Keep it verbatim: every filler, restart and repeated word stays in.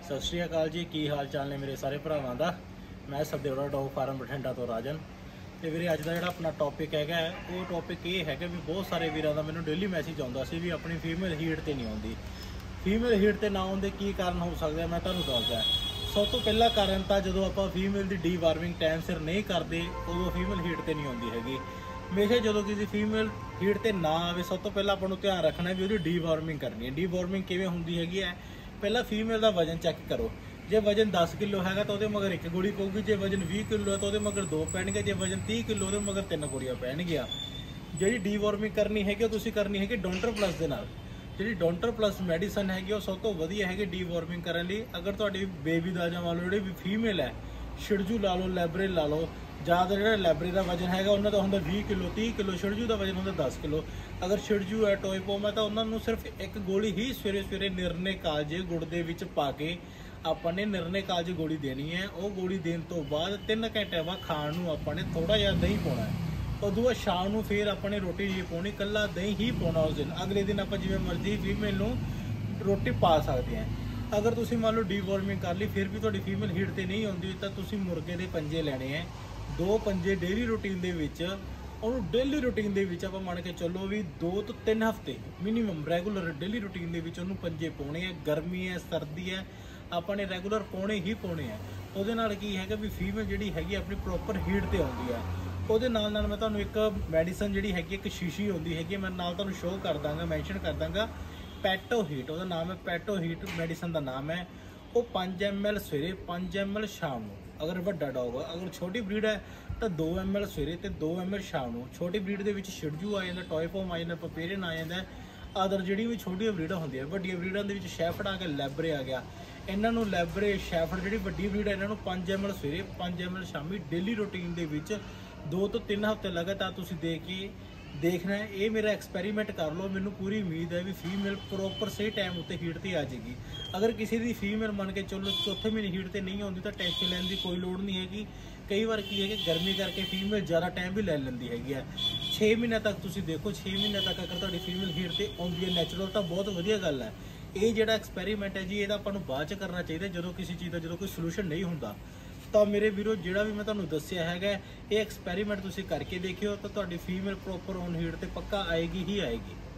सत श्री अकाल जी, की हाल चाल ने मेरे सारे भरावां दा। मैं सदेवड़ा डॉग फार्म बठिंडा तो राजन। तो वीरे अज का जो अपना टॉपिक है वो टॉपिक ये है कि भी बहुत सारे वीरों का मैंने डेली मैसेज आता सी भी अपनी फीमेल हीट तो नहीं आती। फीमेल हीट तो ना आने की कारण हो सकता है, मैं तुहानूं दसदा। सब तो पहला कारण तो जो आप फीमेल की डी वार्मिंग टाइम सिर नहीं करते उदों फीमेल हीट तो नहीं आती हैगी। हमेशा जो किसी फीमेल हीट तो ना आए, सब तो पहला आपको ध्यान रखना भी वो डी वार्मिंग करनी है। डी वार्मिंग किवें हुंदी हैगी है, पहला फीमेल का वजन चैक करो। जे वजन दस किलो है तो मगर एक गोली पऊगी, जे वजन भी किलो है तो मगर दो पैणगे, जे वजन तीह किलो तो मगर तीन गोलियां पैणगियां। जी डी वार्मिंग करनी है तुसीं करनी है डोंटर प्लस के नाल। जी डोंटर प्लस मैडिसन हैगी वो सब तो वधिया है डी वार्मिंग करने लई। अगर तुहाडी बेबी दा जां मान लो जिहड़ी फीमेल है, शिडजू ला लो, लैबरे ला लो, ज़्यादा जो लैबरे का वजन है उन्होंने तो होंगे भी किलो तीह किलो, शिडजू का वजन होंगे दस किलो। अगर शिडजू है टॉयपोम है तो उन्होंने सिर्फ एक गोली ही सवेरे सवेरे निर्णे कालजे गुड़ दे विच पा के आपने निर्णे कालजे गोली देनी है। वो गोली देने तो बाद तीन घंटे बाद खाण नूं आपने थोड़ा जिहा दही पाउणा है। उदों बाद शाम नूं फिर अपने रोटी नहीं पाउणी, कल्ला दही ही पाउणा उस दिन। अगले दिन आप जिवें मर्जी फीमेल नूं रोटी पा सकते हैं। अगर तुसीं मान लो डी वार्मिंग कर ली फिर भी तुहाडी फीमेल हीट ते नहीं आउंदी तो तुसीं मुर्गे दे पंजे लैणे हैं। दो पंजे डेली रूटीन दे विच और डेली रूटीन दे विच आपां मान के चलो भी दो तो तीन हफ्ते मिनीमम रैगूलर डेली रूटीन दे विच उहनूं पंजे पाउणे है। गर्मी है सर्दी है आपने रैगूलर पाउणे ही पाउणे है। उहदे नाल की है भी फीमेल जिहड़ी हैगी अपनी प्रॉपर हीट ते आउंदी है। उहदे नाल नाल मैं तुहानूं एक मैडिसन जिहड़ी हैगी एक शीशी आउंदी हैगी, मैं नाल तुहानूं शो कर दांगा, मैंशन कर दांगा। पैटो हीट उहदा नाम है, पैटो हीट मैडिसन का नाम है। वो पाँच एम एल सवेरे पाँच एम एल शाम नूं। अगर वड्डा डॉग है, अगर छोटी ब्रीड है तो दो एम एल सवेरे तो दो एम एल शाम नूं। छोटी ब्रीड के शिडजू आ जाता, टॉयपोम आ जाता, पपेरियन आ जाता, अदर जी भी छोटिया ब्रीडां होंदियां। वड्डिया ब्रीडां दे विच शैफर्ड आ गया, लैबरे आ गया। इन्हों लैबरे शैफर्ड जी वड्डी ब्रीड है इन्हों पाँच एम एल सवेरे पाँच एम एल शामी डेली रूटीन के विच दो तो तीन हफ्ते लगातार तुसीं दे के देखना है। ये मेरा एक्सपैरीमेंट कर लो, मैनू पूरी उम्मीद है भी फीमेल प्रॉपर सही टाइम उत्ते हीट ते आ जाएगी। अगर किसी की फीमेल मन के चलो चौथे महीने हीट ते नहीं आती तो टेंशन लैन की कोई लोड़ नहीं हैगी। कई बार की है कि गर्मी करके फीमेल ज़्यादा टाइम भी ले लेंदी हैगी है। छे महीने तक तुसीं देखो, छे महीने तक अगर तुहाडी फीमेल हीट ते आउंदी है नैचुरल तो बहुत वधिया गल है। ये जिहड़ा एक्सपैरीमेंट है जी ये आपां नूं बाद च करना चाहिए जो किसी चीज़ का जो कोई सलूशन नहीं होंदा। तो मेरे वीरो जिहड़ा भी मैं तुहानूं दस्सिया हैगा ये एक्सपैरीमेंट तुसीं करके देखियो तो तुहाडी फीमेल प्रॉपर ऑन हीट ते पक्का आएगी ही आएगी।